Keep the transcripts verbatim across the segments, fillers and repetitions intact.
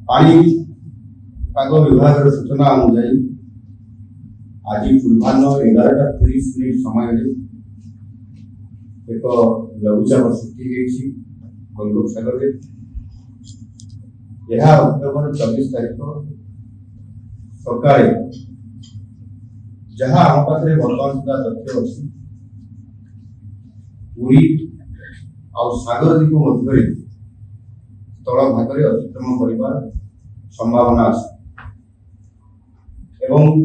पाग विभाग सूचना अनुजाई आज पूर्वाह्न एगारटा तीस मिनिट समय एक लघुचाप सृष्टि बंगोपसागर में यह अक्टोबर चौबीस तारीख सकाळे जहाँ आम पाखे बर्तमान सुधा तथ्य अच्छी पुरी आ सागर द्वीप मध्य स्थल भाग में अतिक्रमण कर संभावना अच्छी एवं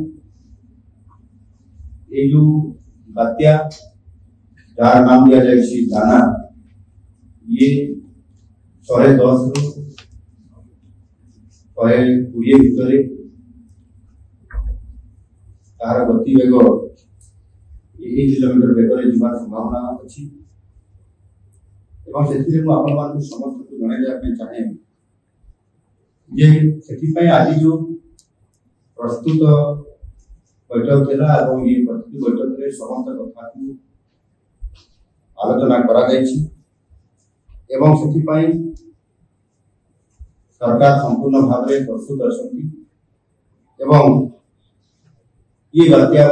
ये जो बात्या जार नाम दिया जाए दाना ये शहे दस रु शहे कोड़े भितर तार गति बेग एक किलोमीटर बेगर जावार संभावना अच्छी समस्त को जन चाहे जे से आज जो प्रस्तुत बैठक थिला और ये प्रस्तुत बैठक में समस्त कथा को आलोचना करा जायछि एवं से सरकार संपूर्ण भाव में प्रस्तुत अच्छी एवं ये बात्या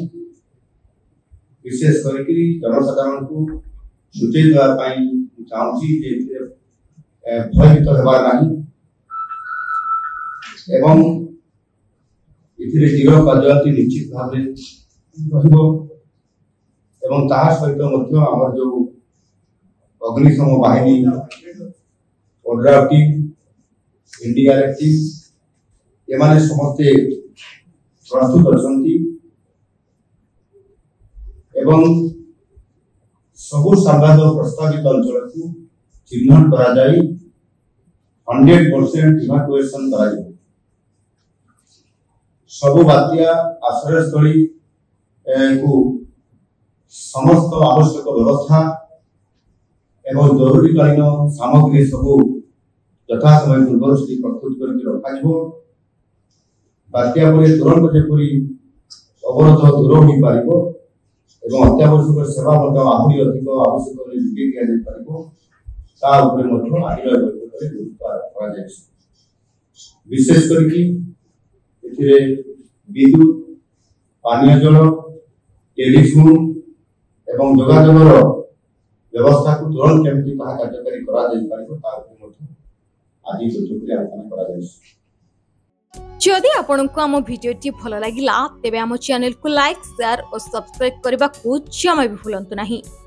विशेष कर जनसाधारण को सूचई देवाई चाहूँगी भयभीत होगा नहीं एवं इथिरे जीरो कार्यवाही निश्चित भाव एवं ताहा सहित आमर जो अग्निशम बाहिनी ओड्राफ टीम एनडीआरएफ टीम एमाने समस्ते प्रस्तुत अच्छी एवं सबु संवाद प्रस्तावित अंचल को चिन्हट करा हंड्रेड परसेंट इवाकुएसन करा सबु बात्या आश्रयस्थली को समस्त आवश्यक व्यवस्था एवं जरूरीकालीन सामग्री सबू यथा समय पूर्व से प्रस्तुत करके रखा बात्या पर तुरंत जेपरी अवरोध दूर हो पार एवं अत्यावश्यक सेवा आहरी अधिक आवश्यक जोगे दि पार आज गुरुत्व विशेष करके विद्युत पानीय जल टेलीफोन एवं जोगाजोगर व्यवस्था को तुरंत केमती कार्यकारी कर आज बैठक में आलोचना करा। जदि आपण को आम भिडियोटी भल लगिला तेबे आम चैनल को लाइक शेयर और सब्सक्राइब करने को जमा भी भूलंतु नहीं।